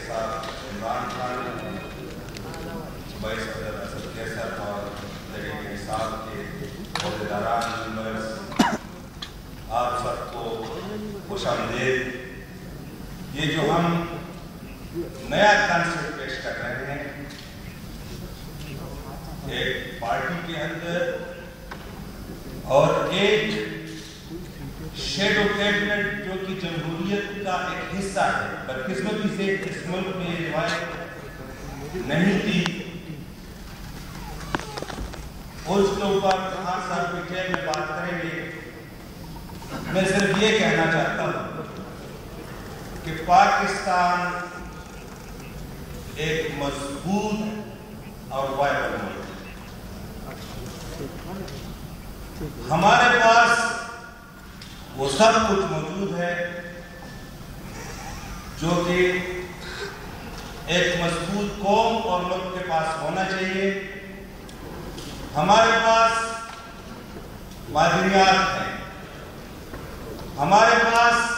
साथ इमरान खान, वाइस सदर असद कैसर और तहरीक इंसाफ के अहदेदारान मेंबर्स, आप सबको खुशामदीद। ये जो हम नया कॉन्सेप्ट पेश कर रहे हैं, एक पार्टी के अंदर और एक शेडो कैबिनेट जो कि जमहूरियत का एक हिस्सा है, बदकिस्मती से इस मुल्क में ये रिवायत नहीं थी। उसके ऊपर खान साहब डिटेल में बात करेंगे। मैं सिर्फ ये कहना चाहता हूँ कि पाकिस्तान एक मजबूत और वायबल मुल्क है। हमारे पास वो सब कुछ मौजूद है जो कि एक मजबूत कौम और मुल्क के पास होना चाहिए। हमारे पास मादरियात हैं, हमारे पास